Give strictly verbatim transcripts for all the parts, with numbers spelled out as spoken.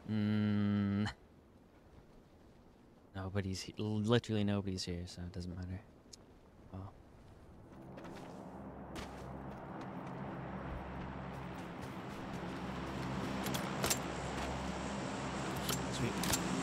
Mm, nobody's he literally nobody's here, so it doesn't matter. Oh. Sweet.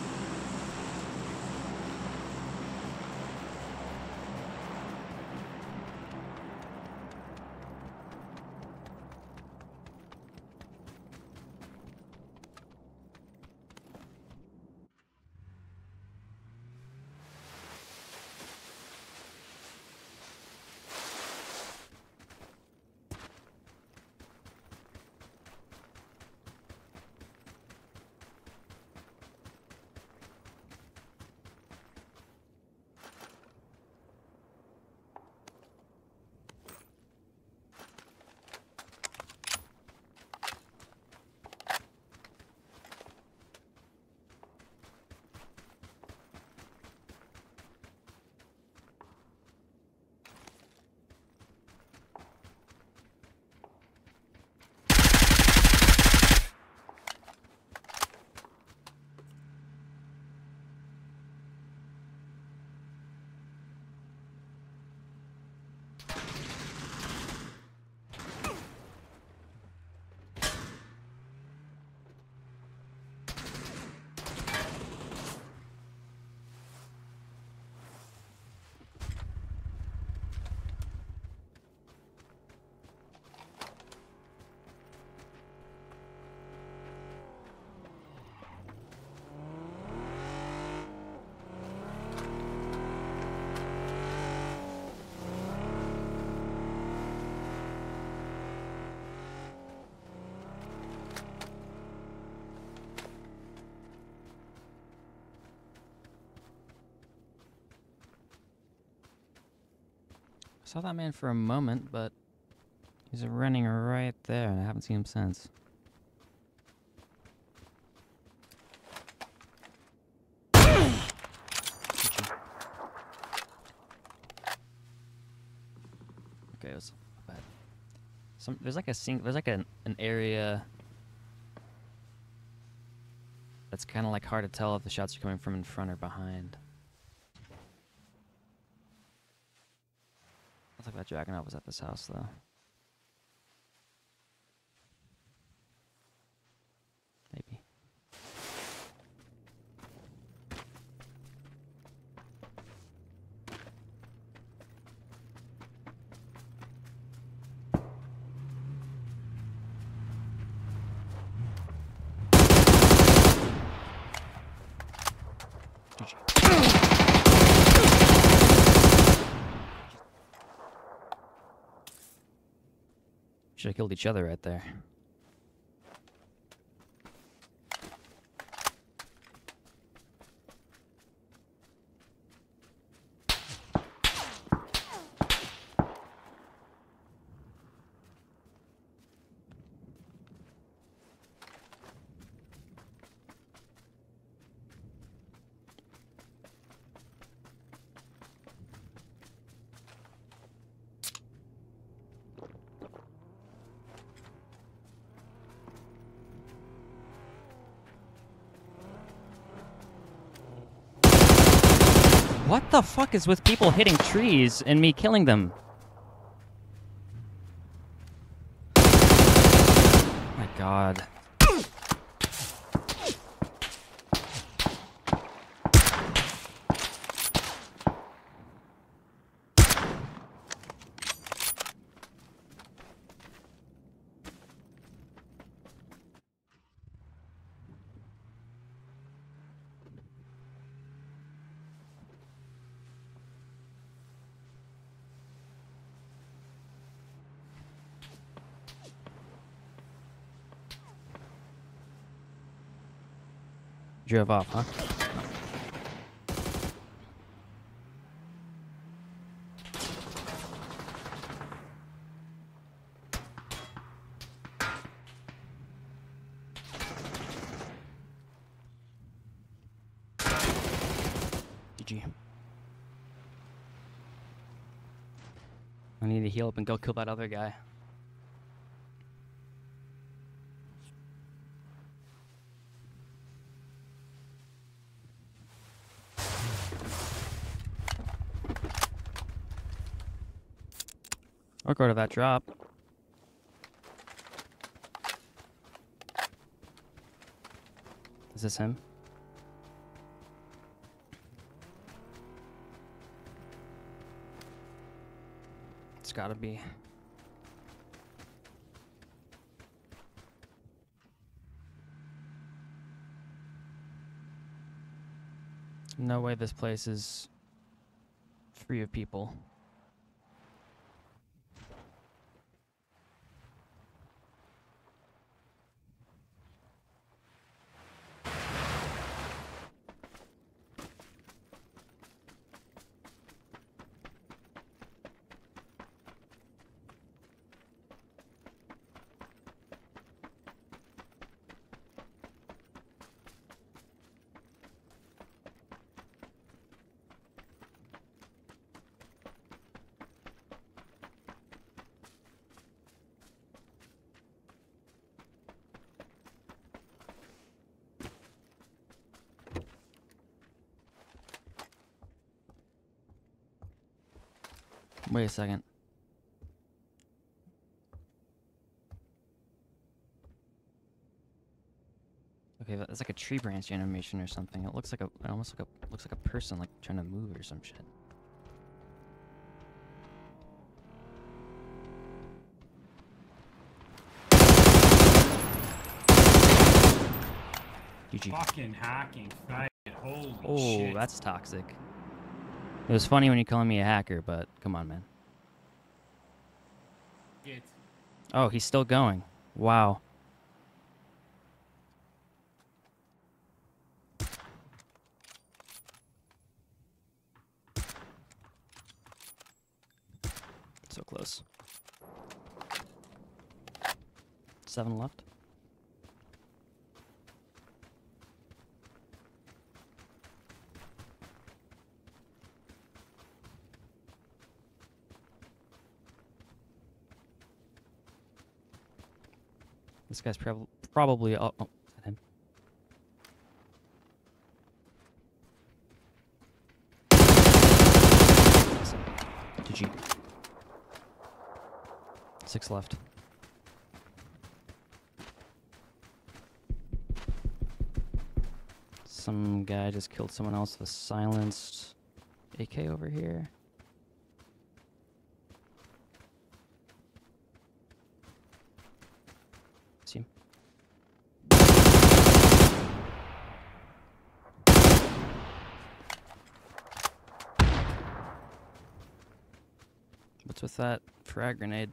I saw that man for a moment, but he's running right there, and I haven't seen him since. Okay, it was bad. Some there's like a sing there's like an an area that's kind of like hard to tell if the shots are coming from in front or behind. Looks like that Dragonite was at this house though. Maybe. Should have killed each other right there. What the fuck is with people hitting trees and me killing them? Oh my god. Drove off, huh? G G. I need to heal up and go kill that other guy. Or go to that drop. Is this him? It's gotta be. No way this place is free of people. Wait a second. Okay, that's like a tree branch animation or something. It looks like a, it almost like a, looks like a person like trying to move or some shit. G G. Fucking hacking, faggot. Holy Oh, shit. that's toxic. It was funny when you calling me a hacker, but come on, man. Shit. Oh, he's still going. Wow. So close. Seven left. This guy's prob probably. Oh, oh, is that him? G G. Six left. Some guy just killed someone else with a silenced A K over here. See him? What's with that frag grenade?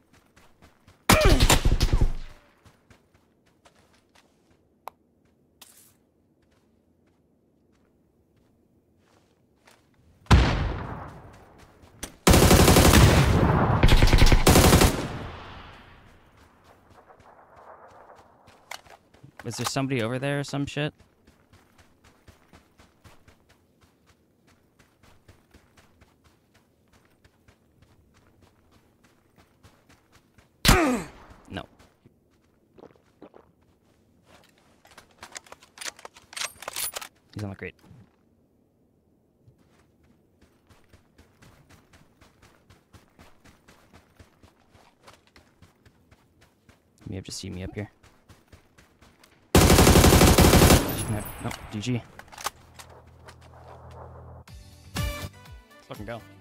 Is there somebody over there or some shit? No. He's on the crate. You may have just seen me up here. No, G G. Let's fucking go.